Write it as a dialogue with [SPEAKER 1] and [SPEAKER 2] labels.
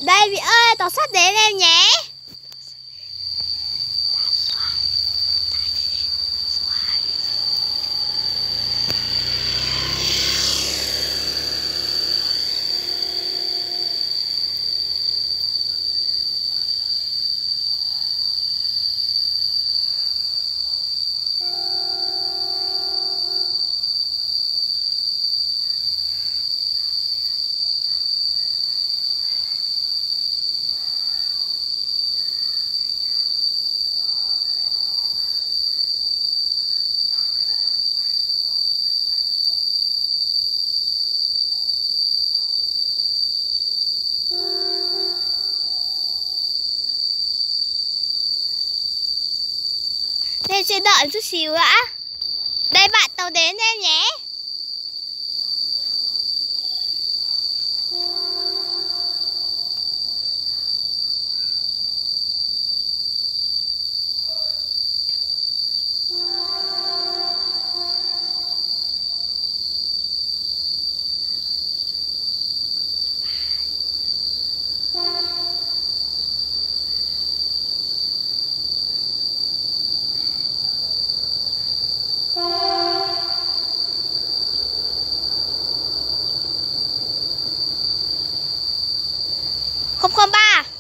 [SPEAKER 1] Đây Vy ơi, tàu sắt đến em nhé. Nên sẽ đợi chút xíu đã. Đây bạn, tàu đến em nhé. Không không ba.